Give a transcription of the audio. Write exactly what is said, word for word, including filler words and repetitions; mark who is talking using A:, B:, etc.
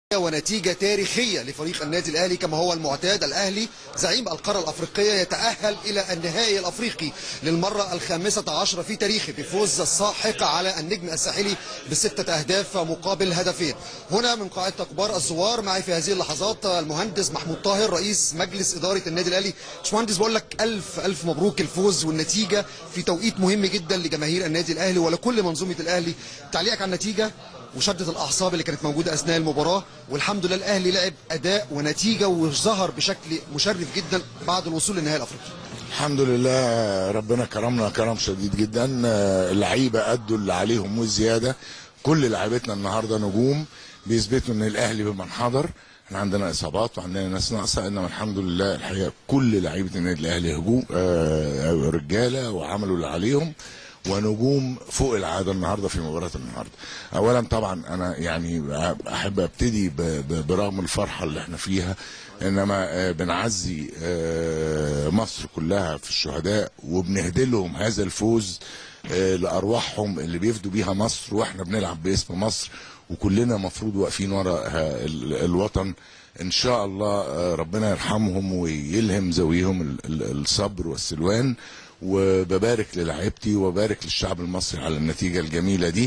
A: ونتيجة تاريخية لفريق النادي الأهلي كما هو المعتاد. الأهلي زعيم القارة الأفريقية يتأهل إلى النهائي الأفريقي للمرة الخامسة عشرة في تاريخه بفوز الساحق على النجم الساحلي بستة أهداف مقابل هدفين. هنا من قاعدة كبار الزوار معي في هذه اللحظات المهندس محمود طاهر رئيس مجلس إدارة النادي الأهلي. باشمهندس بقول لك ألف ألف مبروك الفوز والنتيجة في توقيت مهم جدا لجماهير النادي الأهلي ولكل منظومة الأهلي. تعليقك على النتيجة وشدة الأعصاب اللي كانت موجودة أثناء المباراة، والحمد لله الأهلي لعب أداء ونتيجة وظهر بشكل مشرف جدا بعد الوصول للنهائي الأفريقي.
B: الحمد لله ربنا كرمنا كرم شديد جدا، اللعيبة أدوا اللي عليهم والزيادة. كل لعيبتنا النهارده نجوم بيثبتوا إن الأهلي بمنحدر. احنا عندنا إصابات وعندنا ناس ناقصة، إنما الحمد لله الحقيقة كل لعيبة النادي الأهلي هجوم آه رجالة وعملوا اللي عليهم ونجوم فوق العاده النهارده في مباراه النهارده. اولا طبعا انا يعني احب ابتدي برغم الفرحه اللي احنا فيها، انما بنعزي مصر كلها في الشهداء وبنهدي لهم هذا الفوز لارواحهم اللي بيفدوا بيها مصر، واحنا بنلعب باسم مصر وكلنا مفروض واقفين ورا الوطن. ان شاء الله ربنا يرحمهم ويلهم ذويهم الصبر والسلوان، وببارك للاعيبتي وبارك للشعب المصري على النتيجة الجميلة دي.